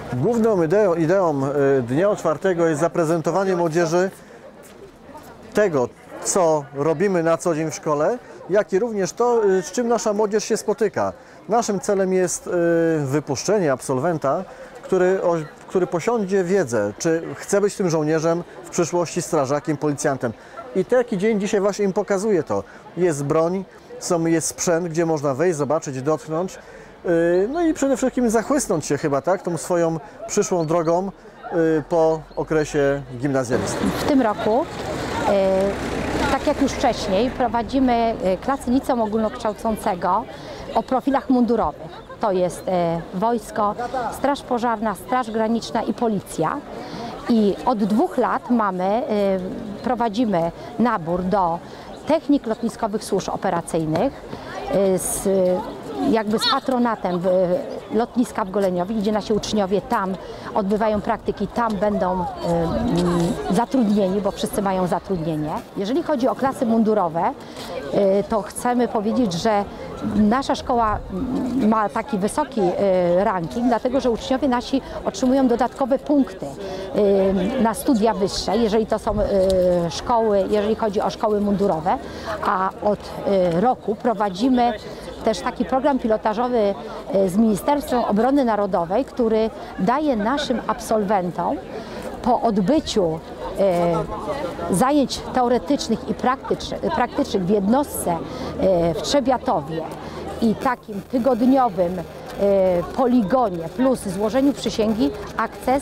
Główną ideą Dnia Otwartego jest zaprezentowanie młodzieży tego, co robimy na co dzień w szkole, jak i również to, z czym nasza młodzież się spotyka. Naszym celem jest wypuszczenie absolwenta, który posiądzie wiedzę, czy chce być tym żołnierzem, w przyszłości strażakiem, policjantem. I taki dzień dzisiaj właśnie im pokazuje to. Jest broń, jest sprzęt, gdzie można wejść, zobaczyć, dotknąć. No i przede wszystkim zachłysnąć się chyba, tak, tą swoją przyszłą drogą po okresie gimnazjalistycznym. W tym roku, tak jak już wcześniej, prowadzimy klasy liceum ogólnokształcącego o profilach mundurowych. To jest wojsko, straż pożarna, straż graniczna i policja. I od 2 lat prowadzimy nabór do technik lotniskowych służb operacyjnych z patronatem lotniska w Goleniowie, gdzie nasi uczniowie tam odbywają praktyki, tam będą zatrudnieni, bo wszyscy mają zatrudnienie. Jeżeli chodzi o klasy mundurowe, to chcemy powiedzieć, że nasza szkoła ma taki wysoki ranking, dlatego że uczniowie nasi otrzymują dodatkowe punkty na studia wyższe, jeżeli to są szkoły, jeżeli chodzi o szkoły mundurowe, a od roku prowadzimy też taki program pilotażowy z Ministerstwem Obrony Narodowej, który daje naszym absolwentom po odbyciu zajęć teoretycznych i praktycznych w jednostce w Trzebiatowie i takim tygodniowym poligonie plus złożeniu przysięgi akces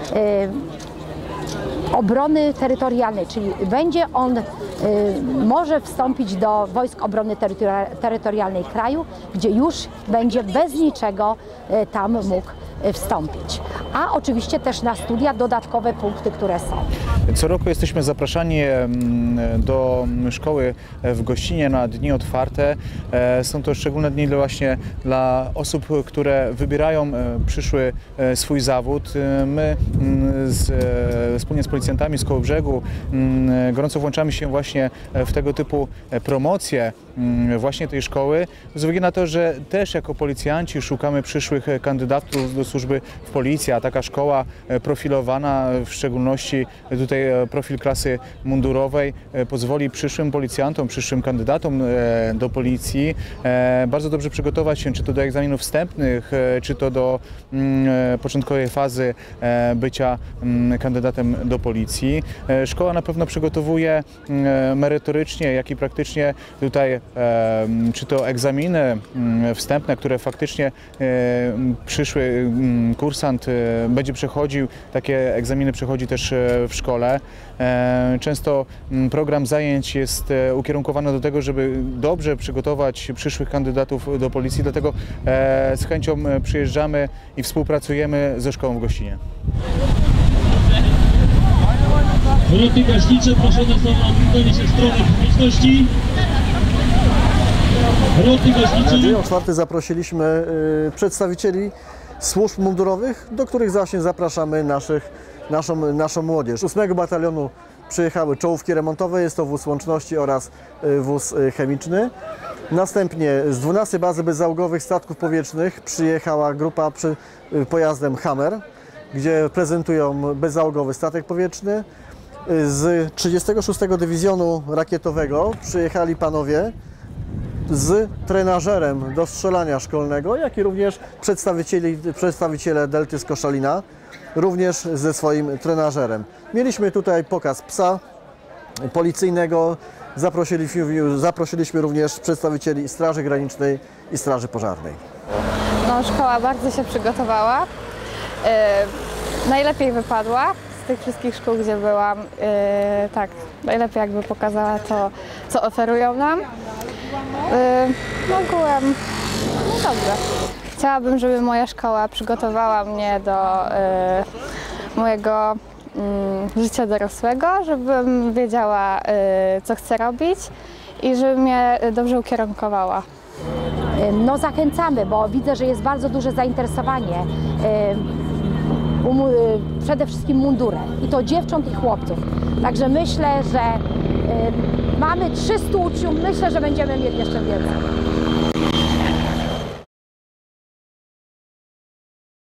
obrony terytorialnej, czyli może wstąpić do Wojsk Obrony Terytorialnej kraju, gdzie już będzie bez niczego tam mógł wstąpić. A oczywiście też na studia dodatkowe punkty, które są. Co roku jesteśmy zapraszani do szkoły w Gościnie na Dni Otwarte. Są to szczególne dni właśnie dla osób, które wybierają przyszły swój zawód. My wspólnie z policjantami z Kołobrzegu gorąco włączamy się właśnie w tego typu promocje właśnie tej szkoły, z uwagi na to, że też jako policjanci szukamy przyszłych kandydatów do służby w policji, a taka szkoła profilowana, w szczególności tutaj profil klasy mundurowej, pozwoli przyszłym policjantom, przyszłym kandydatom do policji bardzo dobrze przygotować się, czy to do egzaminów wstępnych, czy to do początkowej fazy bycia kandydatem do policji. Szkoła na pewno przygotowuje merytorycznie, jak i praktycznie tutaj czy to egzaminy wstępne, które faktycznie przyszły kursant będzie przechodził, takie egzaminy przechodzi też w szkole. Często program zajęć jest ukierunkowany do tego, żeby dobrze przygotować przyszłych kandydatów do policji, dlatego z chęcią przyjeżdżamy i współpracujemy ze szkołą w Gościnie. Roty gaśnicze proszone są o odwrócenie się w stronę publiczności. Na Dzień Otwarty zaprosiliśmy przedstawicieli służb mundurowych, do których właśnie zapraszamy naszą młodzież. 8 Batalionu przyjechały czołówki remontowe, jest to wóz łączności oraz wóz chemiczny. Następnie z 12 bazy bezzałogowych statków powietrznych przyjechała grupa pojazdem Hammer, gdzie prezentują bezzałogowy statek powietrzny. Z 36 Dywizjonu Rakietowego przyjechali panowie z trenażerem do strzelania szkolnego, jak i również przedstawiciele Delty z Koszalina, również ze swoim trenażerem. Mieliśmy tutaj pokaz psa policyjnego, zaprosiliśmy również przedstawicieli Straży Granicznej i Straży Pożarnej. No, szkoła bardzo się przygotowała, najlepiej wypadła z tych wszystkich szkół, gdzie byłam. Tak, najlepiej jakby pokazała to, co oferują nam. Ogółem, no dobrze. Chciałabym, żeby moja szkoła przygotowała mnie do mojego życia dorosłego, żebym wiedziała, co chcę robić i żeby mnie dobrze ukierunkowała. No zachęcamy, bo widzę, że jest bardzo duże zainteresowanie przede wszystkim mundurem i to dziewcząt i chłopców. Także myślę, że mamy 300 uczniów, myślę, że będziemy mieli jeszcze więcej.